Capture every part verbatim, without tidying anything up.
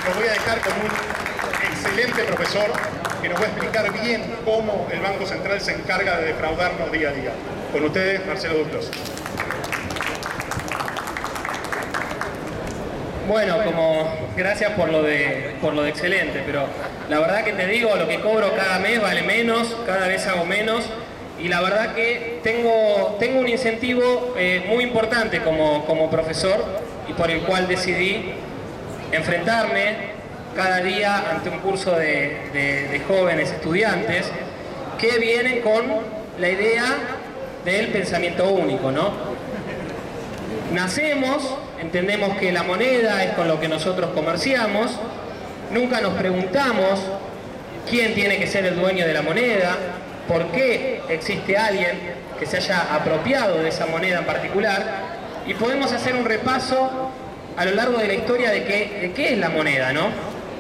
Lo voy a dejar con un excelente profesor que nos va a explicar bien cómo el Banco Central se encarga de defraudarnos día a día. Con ustedes, Marcelo Duclos. Bueno, como gracias por lo de por lo de excelente, pero la verdad que te digo, lo que cobro cada mes vale menos, cada vez hago menos, y la verdad que tengo, tengo un incentivo eh, muy importante como, como profesor, y por el cual decidí enfrentarme cada día ante un curso de, de, de jóvenes estudiantes que vienen con la idea del pensamiento único, ¿no? Nacemos, entendemos que la moneda es con lo que nosotros comerciamos, nunca nos preguntamos quién tiene que ser el dueño de la moneda, por qué existe alguien que se haya apropiado de esa moneda en particular, y podemos hacer un repaso a lo largo de la historia de qué, de qué es la moneda, ¿no?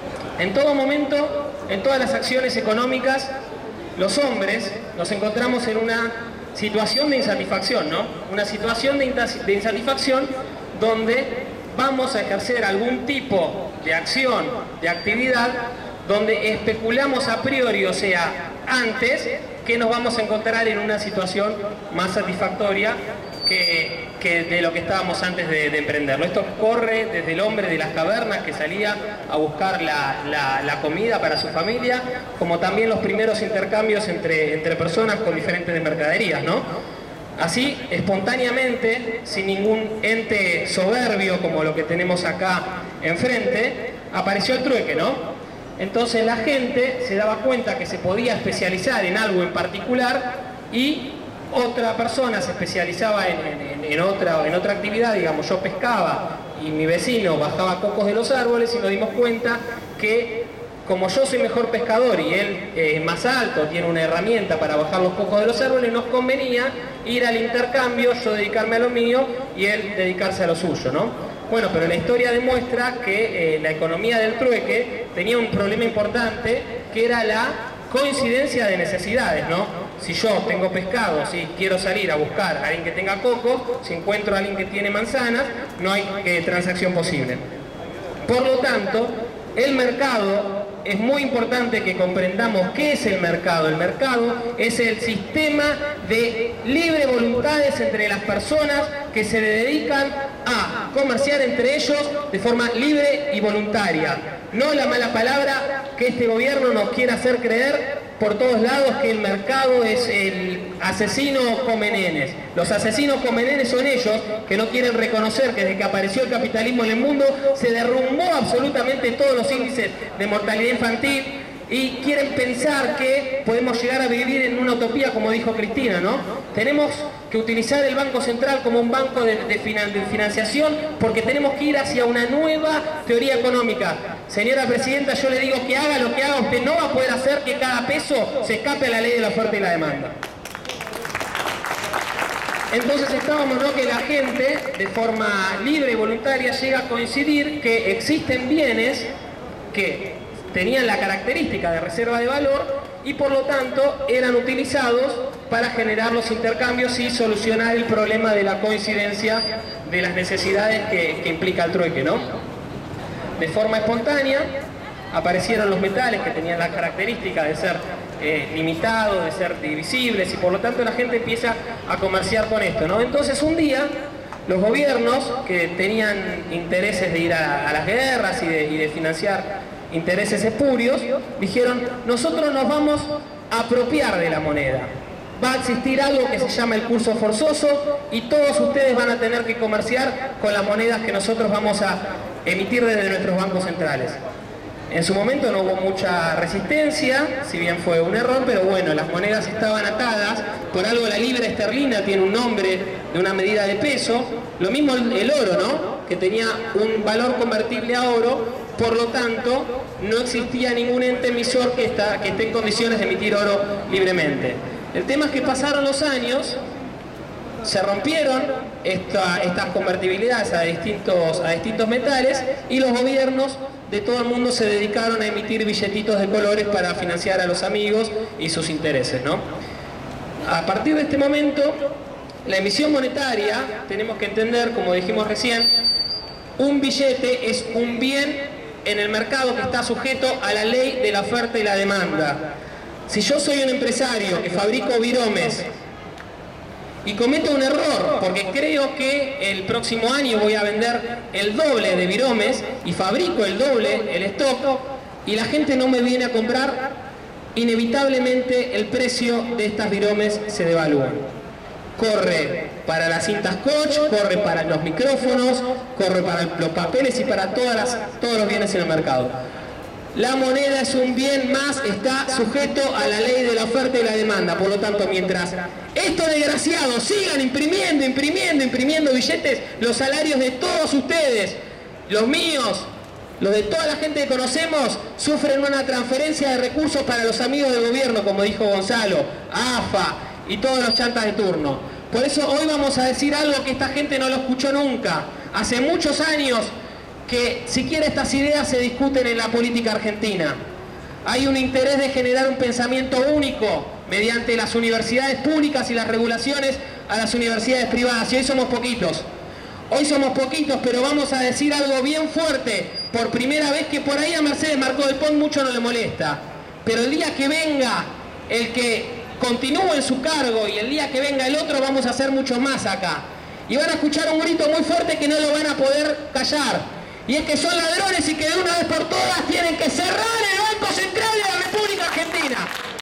En todo momento, en todas las acciones económicas, los hombres nos encontramos en una situación de insatisfacción, ¿no? Una situación de, de insatisfacción donde vamos a ejercer algún tipo de acción, de actividad, donde especulamos a priori, o sea, antes, que nos vamos a encontrar en una situación más satisfactoria que, que de lo que estábamos antes de, de emprenderlo. Esto corre desde el hombre de las cavernas que salía a buscar la, la, la comida para su familia, como también los primeros intercambios entre, entre personas con diferentes mercaderías, ¿no? Así, espontáneamente, sin ningún ente soberbio como lo que tenemos acá enfrente, apareció el trueque, ¿no? Entonces la gente se daba cuenta que se podía especializar en algo en particular y otra persona se especializaba en, en, en, otra, en otra actividad. Digamos, yo pescaba y mi vecino bajaba cocos de los árboles, y nos dimos cuenta que como yo soy mejor pescador y él es eh, más alto, tiene una herramienta para bajar los cocos de los árboles, nos convenía ir al intercambio, yo dedicarme a lo mío y él dedicarse a lo suyo, ¿no? Bueno, pero la historia demuestra que eh, la economía del trueque tenía un problema importante, que era la coincidencia de necesidades, ¿no? Si yo tengo pescado, si quiero salir a buscar a alguien que tenga coco, si encuentro a alguien que tiene manzanas, no hay eh, transacción posible. Por lo tanto, el mercado, es muy importante que comprendamos qué es el mercado. El mercado es el sistema de libre voluntades entre las personas que se dedican a comerciar entre ellos de forma libre y voluntaria. No la mala palabra que este gobierno nos quiere hacer creer por todos lados, que el mercado es el asesino come nenes. Los asesinos come nenes son ellos, que no quieren reconocer que desde que apareció el capitalismo en el mundo se derrumbó absolutamente todos los índices de mortalidad infantil, y quieren pensar que podemos llegar a vivir en una utopía, como dijo Cristina, ¿no? Tenemos que utilizar el Banco Central como un banco de, de, finan, de financiación, porque tenemos que ir hacia una nueva teoría económica. Señora Presidenta, yo le digo que haga lo que haga, usted no va a poder hacer que cada peso se escape a la ley de la oferta y la demanda. Entonces estábamos, ¿no?, que la gente, de forma libre y voluntaria, llega a coincidir que existen bienes que tenían la característica de reserva de valor y por lo tanto eran utilizados para generar los intercambios y solucionar el problema de la coincidencia de las necesidades que, que implica el trueque, ¿no? De forma espontánea aparecieron los metales que tenían la característica de ser eh, limitados, de ser divisibles, y por lo tanto la gente empieza a comerciar con esto, ¿no? Entonces un día los gobiernos, que tenían intereses de ir a, a las guerras y de, y de financiar intereses espurios, dijeron: nosotros nos vamos a apropiar de la moneda. Va a existir algo que se llama el curso forzoso y todos ustedes van a tener que comerciar con las monedas que nosotros vamos a emitir desde nuestros bancos centrales. En su momento no hubo mucha resistencia, si bien fue un error, pero bueno, las monedas estaban atadas. Por algo la libra esterlina tiene un nombre de una medida de peso. Lo mismo el oro, ¿no?, que tenía un valor convertible a oro. Por lo tanto, no existía ningún ente emisor que, está, que esté en condiciones de emitir oro libremente. El tema es que pasaron los años, se rompieron esta, estas convertibilidades a distintos, a distintos metales, y los gobiernos de todo el mundo se dedicaron a emitir billetitos de colores para financiar a los amigos y sus intereses, ¿no? A partir de este momento, la emisión monetaria, tenemos que entender, como dijimos recién, un billete es un bien en el mercado que está sujeto a la ley de la oferta y la demanda. Si yo soy un empresario que fabrico viromes y cometo un error porque creo que el próximo año voy a vender el doble de viromes y fabrico el doble, el stock, y la gente no me viene a comprar, inevitablemente el precio de estas viromes se devalúa. Corre para las cintas Scotch, corre para los micrófonos, corre para los papeles y para todas las, todos los bienes en el mercado. La moneda es un bien más, está sujeto a la ley de la oferta y la demanda. Por lo tanto, mientras estos desgraciados sigan imprimiendo, imprimiendo, imprimiendo billetes, los salarios de todos ustedes, los míos, los de toda la gente que conocemos, sufren una transferencia de recursos para los amigos del gobierno, como dijo Gonzalo, A F A y todos los chantas de turno. Por eso hoy vamos a decir algo que esta gente no lo escuchó nunca. Hace muchos años que siquiera estas ideas se discuten en la política argentina. Hay un interés de generar un pensamiento único mediante las universidades públicas y las regulaciones a las universidades privadas. Y hoy somos poquitos. Hoy somos poquitos, pero vamos a decir algo bien fuerte. Por primera vez, que por ahí a Mercedes Marcó del Pont mucho no le molesta. Pero el día que venga el que continúe en su cargo y el día que venga el otro, vamos a hacer mucho más acá. Y van a escuchar un grito muy fuerte que no lo van a poder callar. Y es que son ladrones y que de una vez por todas tienen que cerrar el Banco Central.